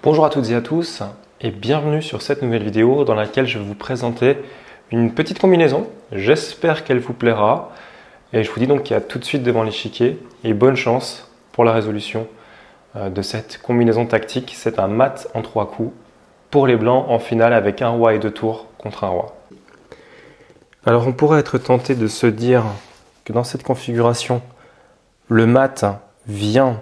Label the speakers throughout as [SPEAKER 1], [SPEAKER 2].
[SPEAKER 1] Bonjour à toutes et à tous et bienvenue sur cette nouvelle vidéo dans laquelle je vais vous présenter une petite combinaison. J'espère qu'elle vous plaira et je vous dis donc qu'il y a tout de suite devant l'échiquier et bonne chance pour la résolution de cette combinaison tactique. C'est un mat en 3 coups pour les blancs en finale avec un roi et 2 tours contre un roi. Alors on pourrait être tenté de se dire que dans cette configuration, le mat vient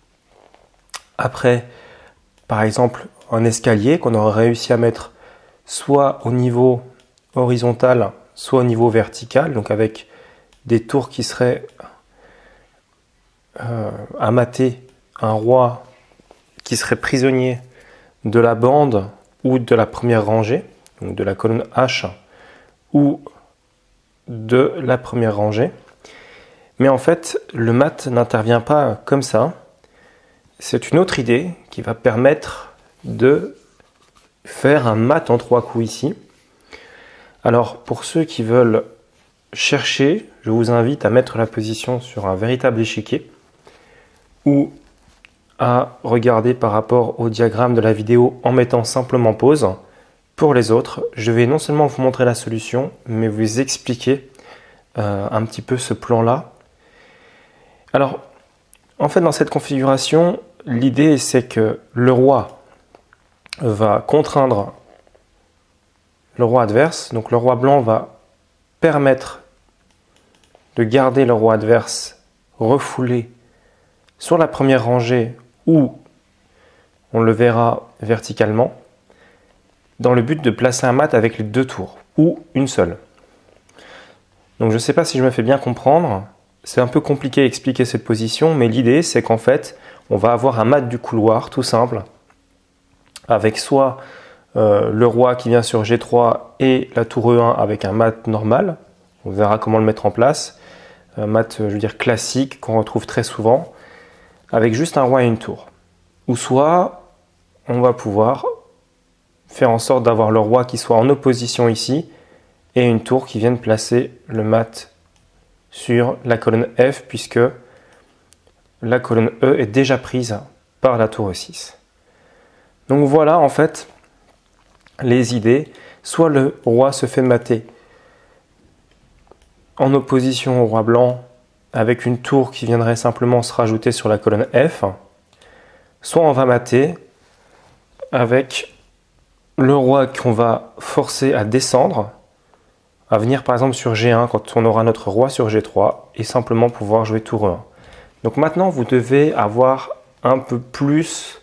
[SPEAKER 1] après par exemple un escalier qu'on aurait réussi à mettre soit au niveau horizontal, soit au niveau vertical, donc avec des tours qui seraient à mater un roi qui serait prisonnier de la bande ou de la première rangée, donc de la colonne H ou de la première rangée. Mais en fait, le mat n'intervient pas comme ça. C'est une autre idée qui va permettre de faire un mat en 3 coups ici. Alors pour ceux qui veulent chercher, je vous invite à mettre la position sur un véritable échiquier ou à regarder par rapport au diagramme de la vidéo en mettant simplement pause. Pour les autres, je vais non seulement vous montrer la solution, mais vous expliquer un petit peu ce plan-là. Alors, en fait, dans cette configuration, l'idée, c'est que le roi va contraindre le roi adverse. Donc, le roi blanc va permettre de garder le roi adverse refoulé sur la première rangée ou on le verra verticalement, dans le but de placer un mat avec les 2 tours ou une seule. Donc, je ne sais pas si je me fais bien comprendre. C'est un peu compliqué à expliquer cette position, mais l'idée c'est qu'en fait, on va avoir un mat du couloir tout simple, avec soit le roi qui vient sur G3 et la tour E1 avec un mat normal. On verra comment le mettre en place. Un mat, je veux dire, classique qu'on retrouve très souvent, avec juste un roi et une tour. Ou soit, on va pouvoir faire en sorte d'avoir le roi qui soit en opposition ici et une tour qui vienne placer le mat sur la colonne F, puisque la colonne E est déjà prise par la tour E6. Donc voilà en fait les idées. Soit le roi se fait mater en opposition au roi blanc avec une tour qui viendrait simplement se rajouter sur la colonne F, soit on va mater avec le roi qu'on va forcer à descendre, à venir par exemple sur G1 quand on aura notre roi sur G3 et simplement pouvoir jouer tour E1. Donc maintenant vous devez avoir un peu plus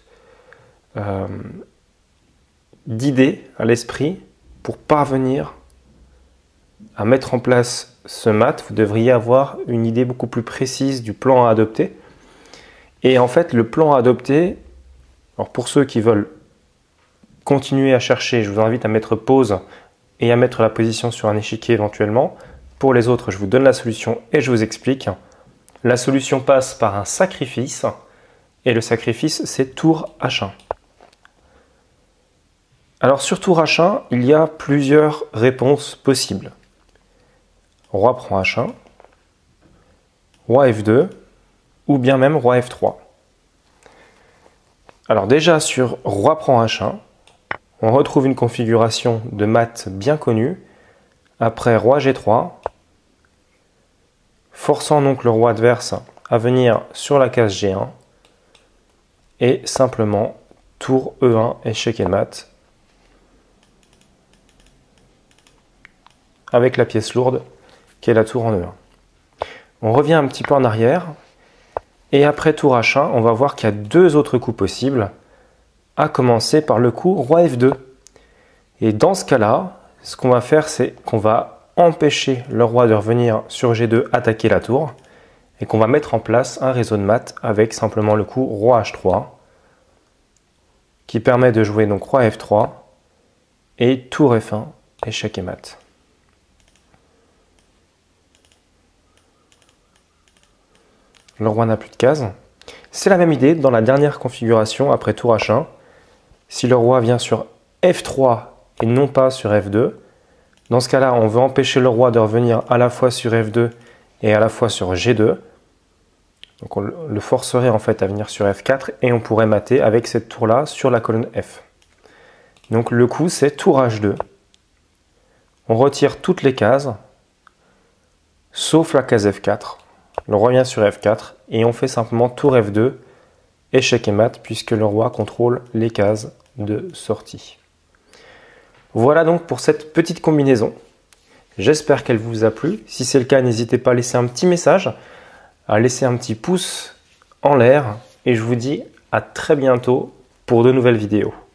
[SPEAKER 1] d'idées à l'esprit pour parvenir à mettre en place ce mat. Vous devriez avoir une idée beaucoup plus précise du plan à adopter. Et en fait le plan à adopter, alors pour ceux qui veulent continuer à chercher, je vous invite à mettre pause et à mettre la position sur un échiquier éventuellement. Pour les autres, je vous donne la solution et je vous explique. La solution passe par un sacrifice, et le sacrifice, c'est tour H1. Alors sur tour H1, il y a plusieurs réponses possibles. Roi prend H1, roi F2, ou bien même roi F3. Alors déjà sur roi prend H1, on retrouve une configuration de mat bien connue. Après roi G3, forçant donc le roi adverse à venir sur la case G1 et simplement tour E1 échec et mat avec la pièce lourde qui est la tour en E1. On revient un petit peu en arrière et après tour H1, on va voir qu'il y a 2 autres coups possibles, à commencer par le coup roi F2. Et dans ce cas-là, ce qu'on va faire, c'est qu'on va empêcher le roi de revenir sur G2 attaquer la tour et qu'on va mettre en place un réseau de mat avec simplement le coup roi H3 qui permet de jouer donc roi F3 et tour F1 échec et mat. Le roi n'a plus de cases. C'est la même idée dans la dernière configuration après tour H1. Si le roi vient sur F3 et non pas sur F2, dans ce cas-là, on veut empêcher le roi de revenir à la fois sur F2 et à la fois sur G2. Donc on le forcerait en fait à venir sur F4 et on pourrait mater avec cette tour-là sur la colonne F. Donc le coup c'est tour H2. On retire toutes les cases, sauf la case F4. On revient sur F4 et on fait simplement tour F2, échec et mat, puisque le roi contrôle les cases de sortie. Voilà donc pour cette petite combinaison. J'espère qu'elle vous a plu. Si c'est le cas, n'hésitez pas à laisser un petit message, à laisser un petit pouce en l'air. Et je vous dis à très bientôt pour de nouvelles vidéos.